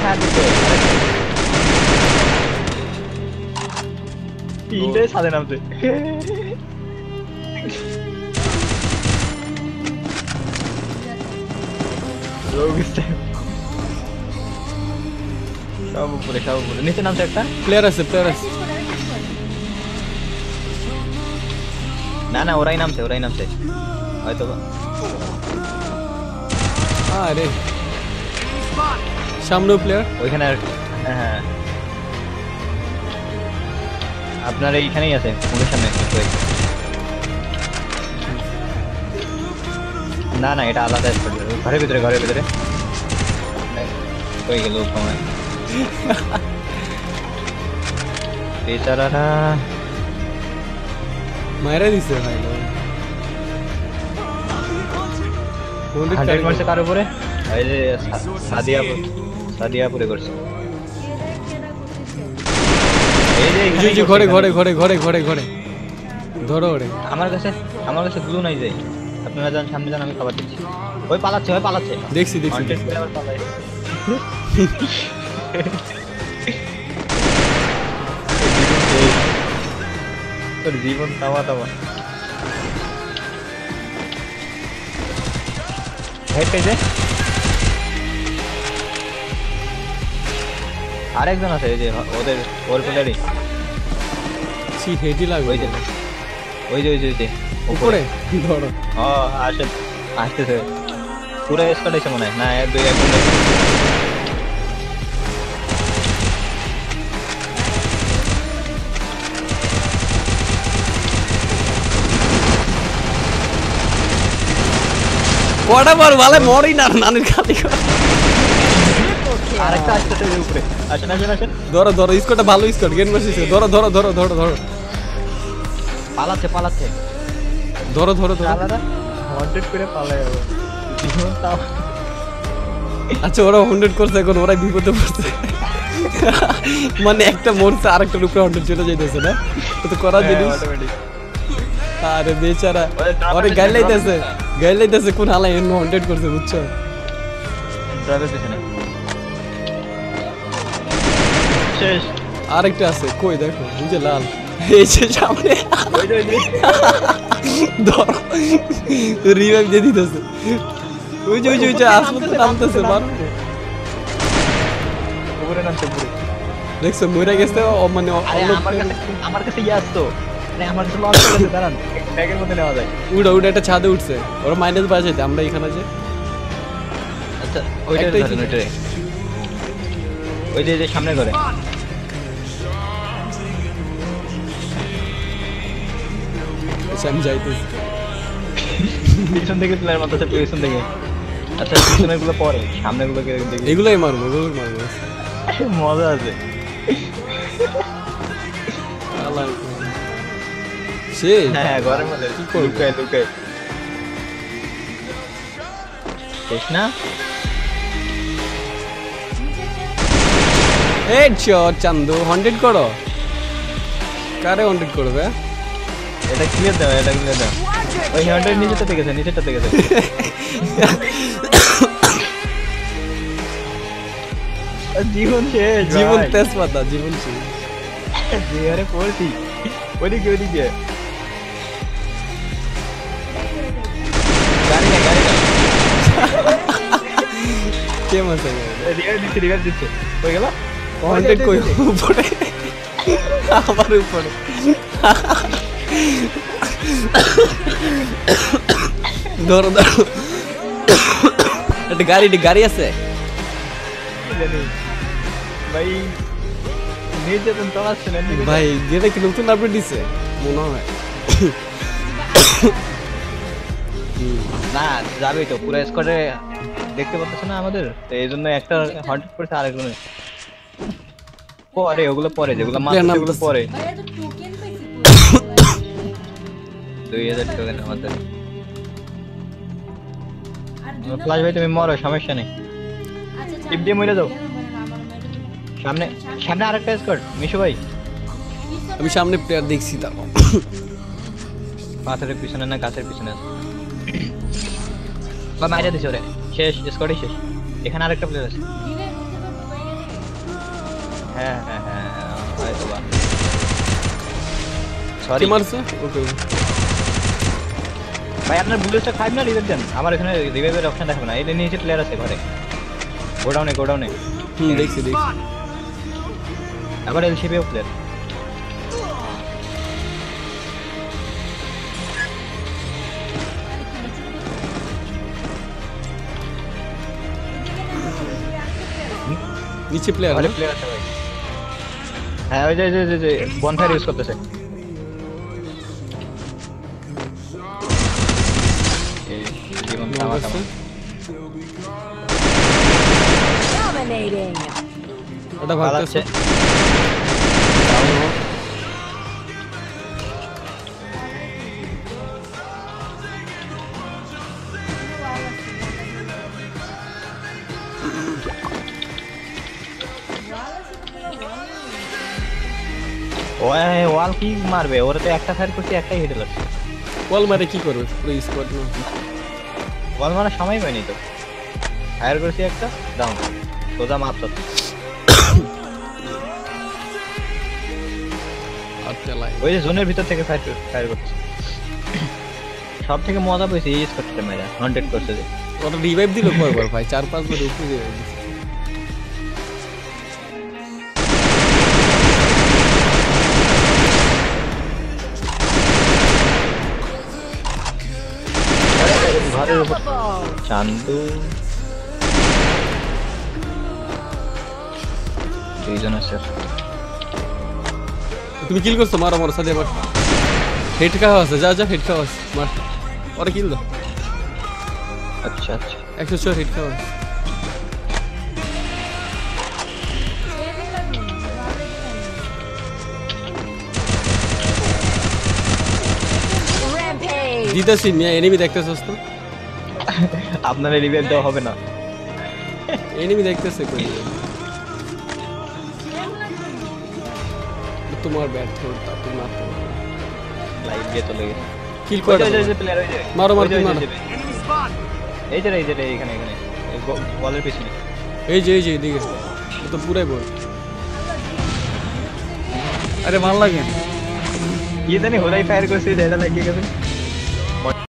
ছাড় দিতে তিনটে সাদে নামছে সব উপরে নিচে নামছে একটা প্লেয়ার আছে না ওরাই নামছে হয়তো আরে সামনেও প্লেয়ার ওইখানে হ্যাঁ আপনার এইখানেই আছে মুখের সামনে না এটা আলাদা ঘরের ভিতরে কই গেল সময় বেচারারা মাইরা দিছে ভাই 100 মারছে কার উপরে এই যে সাদিয়াপুরে করছে এই যে ঘরে ধরো ওরে আমার কাছে গ্লু নাই যে আপনারা যান সামনে যান আমি খাবার দিচ্ছি ওই পালাচ্ছে দেখছি তোর জীবন তাওয়া হেড পেয়েছে আরেকজন আছে এই যে ওর প্লেয়ারই হেডই লাগবে ওই যে উপরে ধরো আসতেছে পুরো স্কোয়াড এসে মনে হয় না 1 2 1 কটা বার ভালো মরি না নানির খালি আরেকটা আসতেছে উপরে আসেন ধরো স্কোয়াডটা ভালো স্কোয়াড গেন মারছিস ধরো পালাচ্ছে ধরো আলাদা 100 করে পালায় যাবে জীবন তাও আচ্ছা ওরা 100 করছে এখন ওরাই বিপদে পড়ছে মানে একটা মরছে আরেকটার উপরে 100 চলে যাইতেছে না তো করা জিনিস আরে বেচারা ওরে গাইলাইতেছে কোন হালা 100 করছে বুঝছো ড্রাইভার পেছনে শেষ আরেকটা আছে কই দেখো এই যে লাল এই যে সামনে ওই ধরো রিভাইভ দিয়ে দিতেছে ওই যে আসলে নামতেছে মারো উপরে নামছে পুরো দেখছো মরে গেছে মানে আমার কাছে আসতো আমার কাছে লঞ্চ করে দাঁড়ান ব্যাগের মধ্যে নেওয়া যায় উড়া একটা ছাদে উঠছে ওরা মাইনাস বাজাইতে আমরা এখানে যে আচ্ছা ওই যে সামনে করে আমি যাইতেছি পিছন থেকে প্লেয়ার মারতেছে পিছন থেকে আচ্ছা পিছনের গুলো পরে সামনের গুলো দেখি এগুলোই মারবো মজা আছে হ্যাঁ ঘরের মধ্যে লুকায় শেষ না হেডশট চান্দু 100 করো কারে 100 করবে এটা ক্লিয়ার দাও ওই 100 নিচেটাতে গেছে জীবন তেজপাতা জীবন শেষ আরে পড়ছি ওদিকে গাড়ি না কে মাসে রিভার দিচ্ছে কই গেল 100 কই উপরে আবার উপরে ধরো একটা গাড়ি আছে ভাই নিচে তো আসছে না ভাই যেটা কি নতুন আপডেট দিছে মনে হয় না যাবে তো পুরো স্কোয়াডে দেখতে পাচ্ছ না আমাদের তো এইজন্য একটা 100 করতে আরেকজন পরে ওগুলো পরে যেগুলো মাত্র পরে 2000 টোকেন আমাদের ফ্ল্যাশ ভাই তুমি মরো সমস্যা নেই টিপ দিয়ে মরে যাও সামনে আরেকটা স্কোয়াড মিশু ভাই আমি সামনে প্লেয়ার দেখছি তাও পাথরের পিছনে না গাছের পিছনে আছে বা মাইরা দিছে ওরে শেষ স্কোয়াডই শেষ এখানে আরেকটা প্লেয়ার আছে হ্যাঁ হ্যাঁ হ্যাঁ হয়তো বা কি সরি মারছে? ওকে ভাই আপনার বুলেটটা খাইব না রিভাইভ দেন আমার এখানে রিভাইভের অপশন দেখাবে না এই নিচে প্লেয়ার আছে ঘরে গোডাউনে দেখছি আবার এলসিপিও প্লেয়ার নিচে প্লেয়ার ঘরে প্লেয়ার আছে ভাই হ্যাঁ ওই যে বনফায়ার ইউজ করতেছে এই জীবন তামা তামা Dominating. ওটা ভাগতেছে ওয়াল কি মারবে ওরা তো একটা ফায়ার করছে একটাই হেডে লাগছে বল মারে কি করবে পুরো স্কোয়াড না ওয়াল মারার সময় পাইনি তো ফায়ার করছি একটা ডাউন সোজা মারতো আচ্ছা লাই ওই যে জোনের ভিতর থেকে ফায়ার করছে সব থেকে মজা পেয়েছে ইউজ করতে মেরা 100 করছে যে ওটা রিভাইভ দিল কয়বার ভাই 4-5 বার উপরে রিভাইভ দিছে ঘরের উপর চান্দু দুইজন আছে তুমি কিল করছো মারো মারো সাথে মার হেড খাওয়া আছে যা হেড খাওয়া আছে মার ওরে কিল দাও আচ্ছা আচ্ছা 104 হেড খাওয়া আছে Rampage. দিদাসি মিয়া এনিমি দেখতেছস তো আপনার রিভাইভ দেওয়া হবে না এনিমি দেখতেছে কই তোমার ব্যাট থোড়টা তুমি মারতে লাইভ দিয়ে চলে গেছে কিল করে ওই যে প্লেয়ার ওই যে মারো মারো ওই যে, মারো এই যে এখানে বলের পিছনে এই যে এদিকে ও তো পুরাই বল আরে ভালো লাগে কি জানি হোরাই ফায়ার করছে এটা লাগিয়ে গেছে